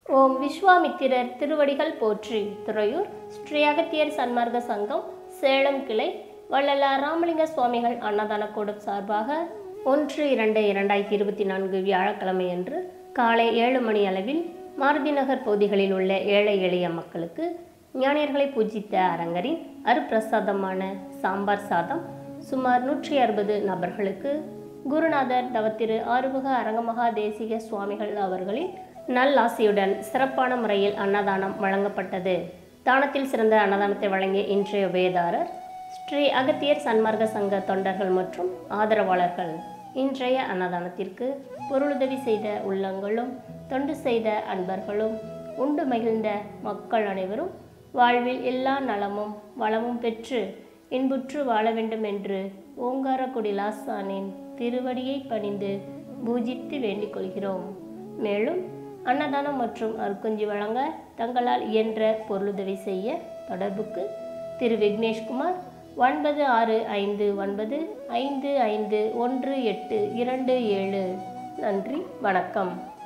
ஓம் விஸ்வாமித்திரர் திருவடிகள் போற்றி. துறையூர் ஸ்ரீ அகத்தியர் சன்மார்க்க சங்கம் சேலம் கிளை வள்ளலார் ராமலிங்க சுவாமிகள் அன்னதான கூடம் சார்பாக 1-2-2024 வியாழக்கிழமை அன்று காலை 7 மணி அளவில் மாருதி நகர் பகுதிகளில் உள்ள ஏழை எளிய மக்களுக்கு ஞானியர்களை பூஜித்த அரங்கரின் அருப்பிரசாதமான சாம்பார் சாதம் சுமார் 160 நபர்களுக்கு குருநாதர் தவத்திரு ஆறுமுக அரங்கமகா தேசிக சுவாமிகள் அவர்களின் நல்லாசியுடன் சிறப்பான முறையில் அன்னதானம் வழங்கப்பட்டது. தானத்தில் சிறந்த அன்னதானத்தை வழங்கிய இன்றைய உபயதாரர் ஸ்ரீ அகத்தியர் சன்மார்க்க சங்க தொண்டர்கள் மற்றும் ஆதரவாளர்கள். இன்றைய அன்னதானத்திற்கு பொருளுதவி செய்த உள்ளங்களும் தொண்டு செய்த அன்பர்களும் உண்டு மகிழ்ந்த மக்கள் அனைவரும் வாழ்வில் எல்லா நலமும் வளமும் பெற்று இன்புற்று வாழ வேண்டும் என்று ஓங்காரக்குடி லாசானின் திருவடியை பணிந்து பூஜித்து வேண்டிக் கொள்கிறோம். மேலும் அன்னதானம் மற்றும் அருக்குஞ்சி வழங்க தங்களால் இயன்ற பொருளுதவி செய்ய தொடர்புக்கு திரு விக்னேஷ்குமார் 9659551827. நன்றி, வணக்கம்.